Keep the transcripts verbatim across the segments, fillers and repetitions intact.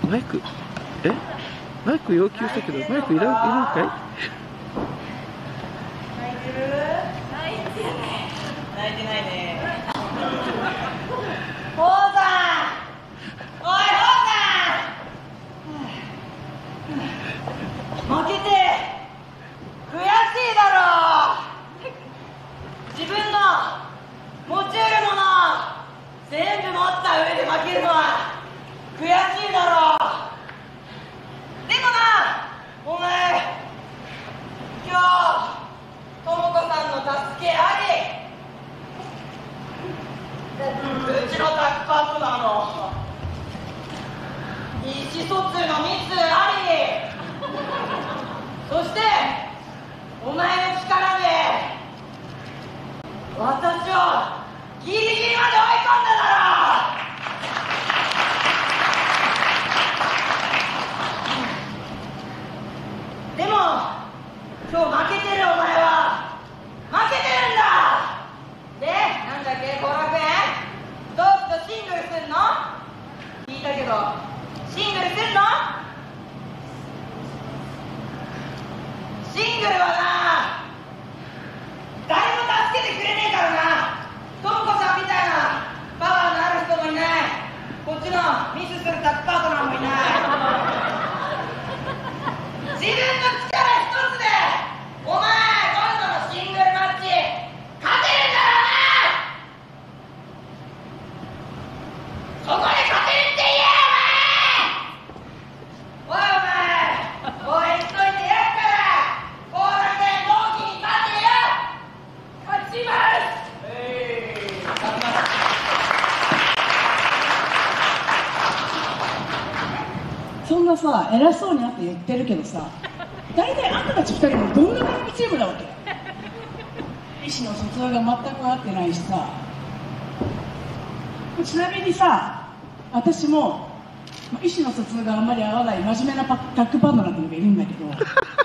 マイク、えマイク要求したけど、マイクいらいるんかい？ 泣いてる？泣いてない。泣いてないね。ほうさん、おいほうさん、負けて悔しいだろう。自分の持ち得るもの全部持った上で負けるのは悔しいだろう。でもな、お前今日ともこさんの助けあり、うちのタッグパートナーの意思疎通のミスあり、そしてお前の力で私をギリギリまで追い込んだだろう。でも今日負けてるお前は負けてるんだ。で、なんだっけ、後楽園どうする、シングルすんの？聞いたけどシングルすんの？シングルはな、誰も助けてくれねえからな。ともこさんみたいなパワーのある人もいない、こっちのミスするタッグパートナーもいない。自分の力一つでお前今度のシングルマッチ勝てるんだろうな。そこで勝てるって言えよお前。おいお前、応援しといてやっから後楽園同期に勝てよ。勝ちます。えー、勝ちます。 そんなさ、偉そうになって言ってるけどさ、大体あんたたちふたりもどんな絡みチームなわけ？意思の疎通が全く合ってないしさ。ちなみにさ、私も意思の疎通があんまり合わない真面目なパタッグパートナーっていうのがいるんだけど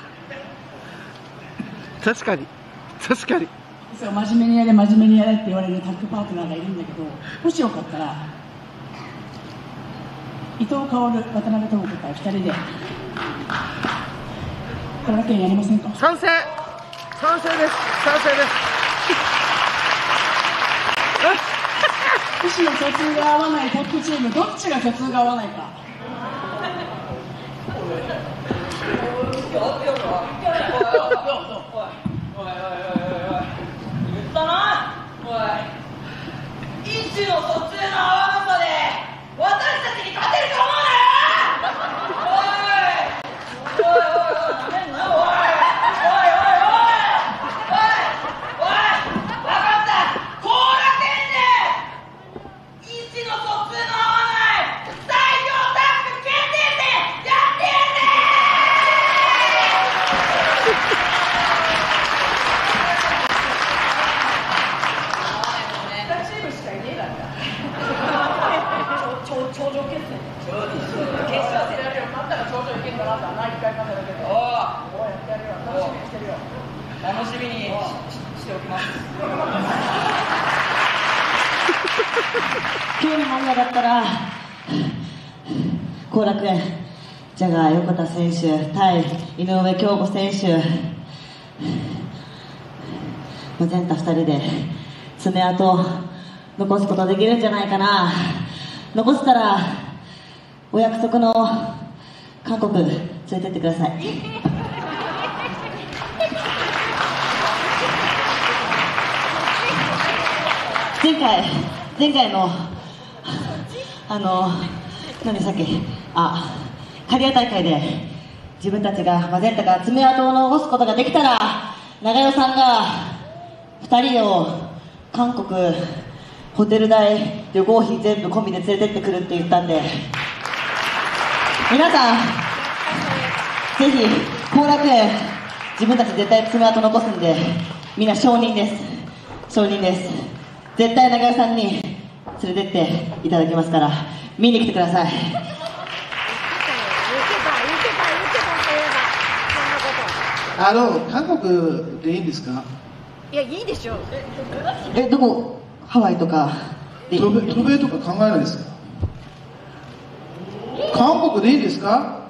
確かに確かにそう、真面目にやれ真面目にやれって言われるタッグパートナーがいるんだけど、もしよかったら伊藤薫、渡辺智子対ふたりで後楽園やりませんか？ 賛成賛成です賛成です意思の疎通が合わないタッグチーム、どっちが疎通が合わないか。 言ったな。おい、意思の疎通の合わなさで私たちに勝てると思うなよ。おいおいおいおい、なめんなよ。おいおいおいおいおいおい、分かった。後楽園で意思の疎通の合わない最強タッグ決定戦やってやるぜ。 にチームしかいねえだろ頂上決戦。決勝戦やるよ。勝ったら頂上いけんだなって穴一回勝たれてる。おお、やってやるよ。楽しみにしてるよ。 楽しみに し, しておきます。 今日の盛り上がったら後楽園ジャガー横田選手対井上京子選手、全太ふたりで爪痕を残すことできるんじゃないかな。残せたらお約束の韓国連れてってください。前回前回のあの何でしたっけ、あ刈谷大会で自分たちがマゼンタが爪痕を残すことができたら、長代さんがふたりを韓国ホテル代旅行費全部込みで連れてってくるって言ったんで、皆さんぜひ後楽園自分たち絶対爪痕残すんで、みんな承認です承認です。絶対長代さんに連れてっていただきますから見に来てください。 あの韓国でいいんですか？ いや、いいでしょう。 え、どこ？ハワイとかで渡米渡米とか考えないですか？韓国国でいいですか？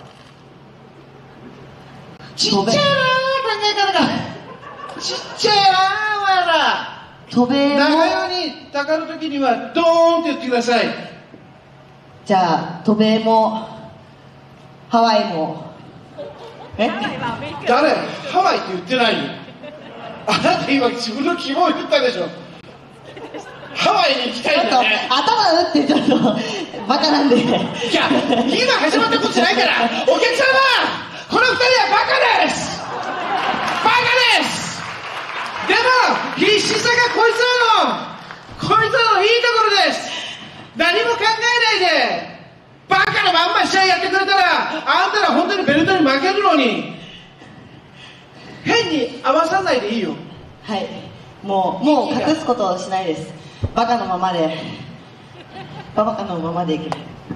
ちっちゃいな考え方が。ちっちゃいなお前ら。 渡米も長屋にたかるときにはドーンって言ってください。 じゃあ渡米もハワイもえ誰？ハワイって言ってないよ。あなた今自分の希望を言ったでしょ。ハワイに行きたいんだね。 頭打ってちょっとバカなんで。いや、今始まったことじゃないから、お客様、この二人はバカです。バカです。でも必死さがこいつらのこいつらのいいところです。何も考えないでバカなまんま試合やってくれたら、あんたら本当にベルトに負けるのに、変に合わさないでいいよ。 はい、もうもう隠すことをしないです。バカのままでバカのままでいける。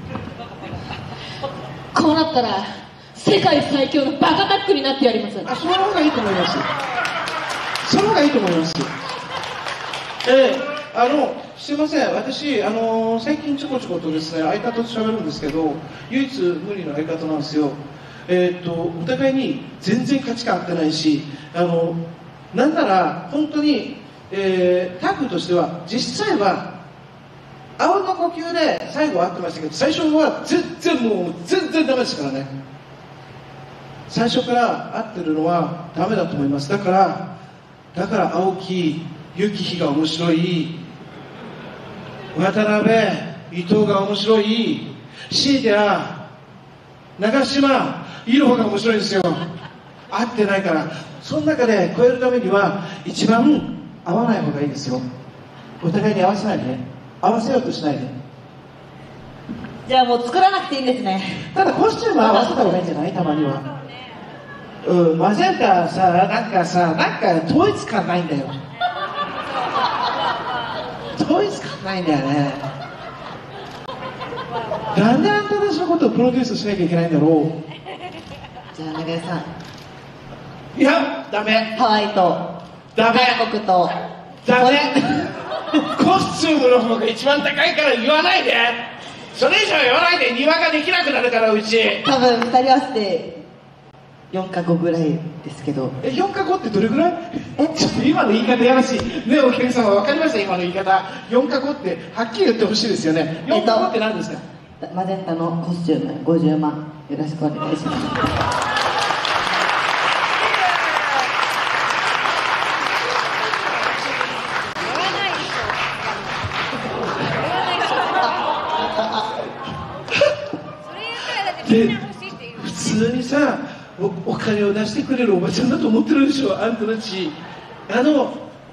こうなったら世界最強のバカタックになってやります。 あ、その方がいいと思います。その方がいいと思います。えー、あのすいません、私あの最近ちょこちょことですね相方と喋るんですけど、唯一無二の相方なんですよ。えー、っとお互いに全然価値観合ってないし、あのなんなら本当に、えー、タッグとしては実際はあうんの呼吸で最後は合ってましたけど、最初は全然もう全然ダメですからね。最初から合ってるのはダメだと思います。だからだから青木幸日が面白い、渡辺伊藤が面白い、強いては長島いろはが面白いんですよ。合ってないから。その中で超えるためには一番合わない方がいいですよ。お互いに合わせないで、合わせようとしないで。 じゃあもう作らなくていいんですね。 ただコスチューム合わせた方がいいんじゃない？たまには。うん、マゼンタさ、なんかさ、なんか統一感ないんだよ。統一感ないんだよね。なんであんたたちのことをプロデュースしなきゃいけないんだろう。 じゃあ長屋さん、 いや、ダメ。 ハワイとダメ。 韓国とダメ。コスチュームの方が一番高いから言わないで。それ以上言わないで、庭ができなくなるから、うち。 多分ふたり合わせてよんかごぐらいですけど。 え、よんかごってどれぐらい？え、ちょっと今の言い方やらしい。ね、お客様分かりました？今の言い方。よんかごってはっきり言ってほしいですよね。よんかごって何ですか？ マゼンタのコスチュームごじゅうまん、よろしくお願いします。 で、普通にさお、お金を出してくれるおばちゃんだと思ってるでしょ、あんたたち。あの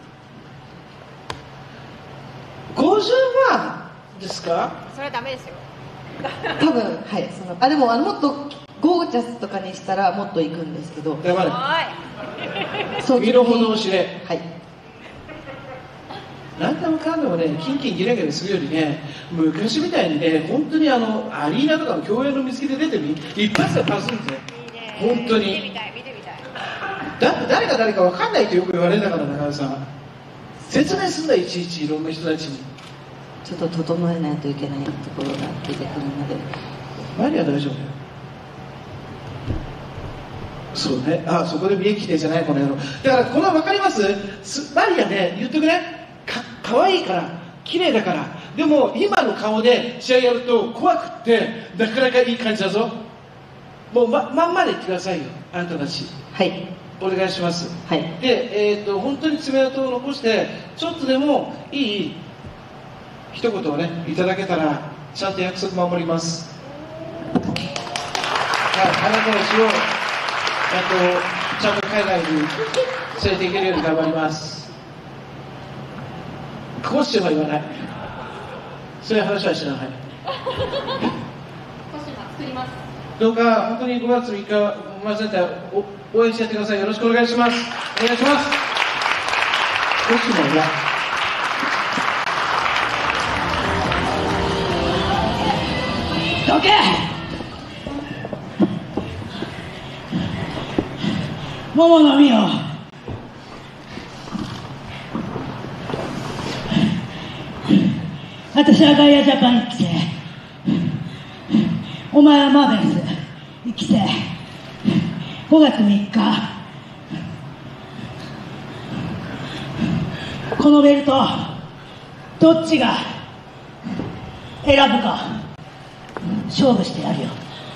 ごじゅうまんですか？ それはダメですよ。 多分はいそのあでもあのもっとゴージャスとかにしたらもっといくんですけど。 やばい。 そう身の程を知れ。 はい。 何でもかんでもね、キンキンギラギラするよりね、昔みたいにね、本当にあのアリーナとかの競泳の見つけで出てる一発でパスするんですよ。本当に。見てみたい、見てみたい。だって誰が誰か分かんないとよく言われるんだから、中田さん。説明すんだ、いちいちいろんな人たちに。 ちょっと整えないといけないところが出てくるので。 マリは大丈夫だよ。そうね。あ、そこで見えきてじゃない、この野郎。だから、これは分かります？マリアね、言っとくね。か、かわいいから、綺麗だから。でも、今の顔で試合やると怖くって、なかなかいい感じだぞ。もうま、まんまで言ってくださいよ、あんたたち。 はい。 お願いします。 はい。 で、えっと、本当に爪痕を残して、ちょっとでもいい一言をね、いただけたら、ちゃんと約束守ります。はい、あなたたちを、えっと、ちゃんと海外に連れて行けるように頑張ります。こうしては言わない。そういう話はしない。どうか本当にごがつみっか、マゼンタを応援してやってください。よろしくお願いします。お願いします。どっちも嫌。 どけ！桃の実よ。私はガイアジャパンに来てお前はマーベラスいっきせいごがつみっか、このベルトどっちが選ぶか勝負してやるよ。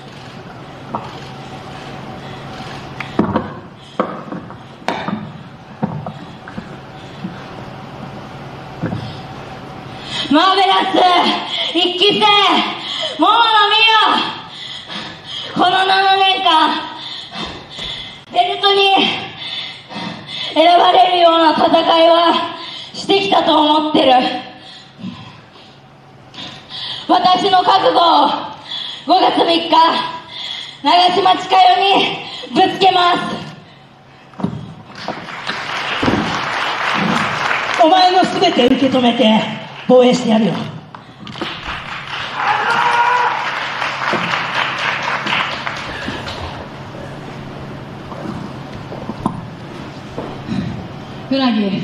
マーベラスいっきせい桃野美代、このななねんかんベルトに選ばれるような戦いはしてきたと思ってる。私の覚悟をごがつみっか長島千佳代にぶつけます。 お前のすべて受け止めて防衛してやるよ。 うなぎ、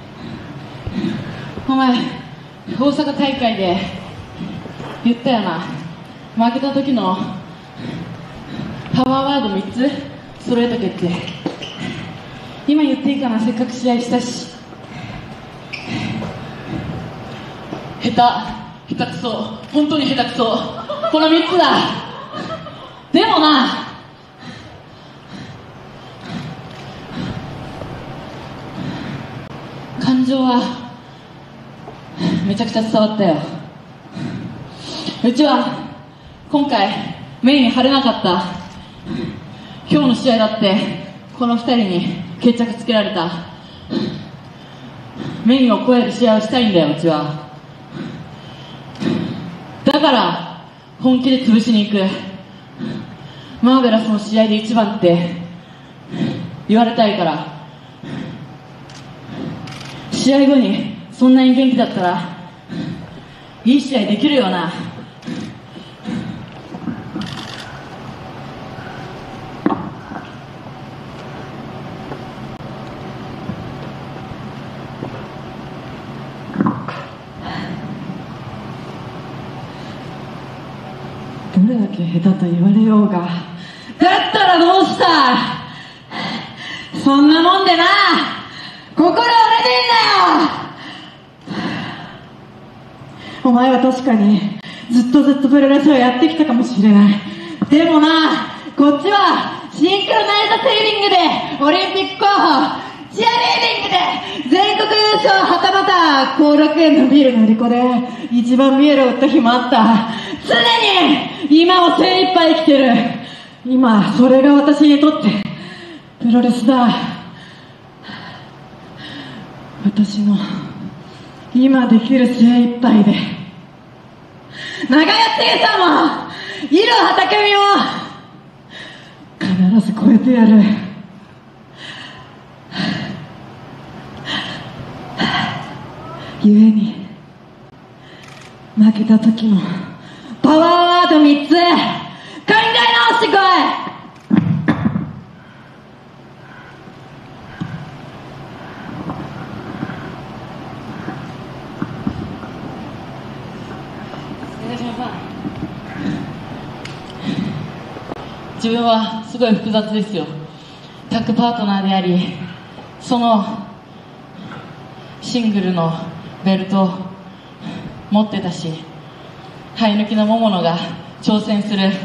お前大阪大会で言ったよな。負けた時のパワーワードみっつ揃えとけって。今言っていいかな、せっかく試合したし。下手下手くそ、本当に下手くそ、このみっつだ。でもな、感情はめちゃくちゃ伝わったよ。うちは今回メインに張れなかった。今日の試合だってこのふたりに決着つけられた。メインを超える試合をしたいんだよ、うちは。だから本気で潰しに行く。マーベラスの試合で一番って言われたいから。試合後にそんなに元気だったらいい試合できるよな。どれだけ下手と言われようが、だったらどうした。そんなもんでな、心折れてんだよ。お前は確かにずっとずっとプロレスをやってきたかもしれない。でもな、こっちはシンクロナイズドセーリングでオリンピック候補、チアリーディングで全国優勝、はたまた後楽園のビールの売り子で一番見えるを打った日もあった。常に今を精一杯生きてる。今それが私にとってプロレスだ。私の今できる精一杯で長屋精査も井戸畑美も必ず超えてやる。ゆえに負けた時のパワーワードみっつ考え直してこい。自分はすごい複雑ですよ。タッグパートナーであり、そのシングルのベルトを持ってたし、生え抜きの桃野が挑戦する。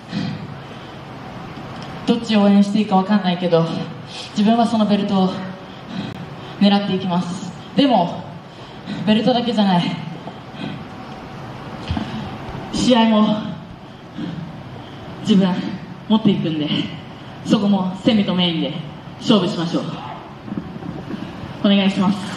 どっちを応援していいか分かんないけど、自分はそのベルトを狙っていきます。でもベルトだけじゃない、試合も自分持っていくんで、そこもセミとメインで勝負しましょう。お願いします。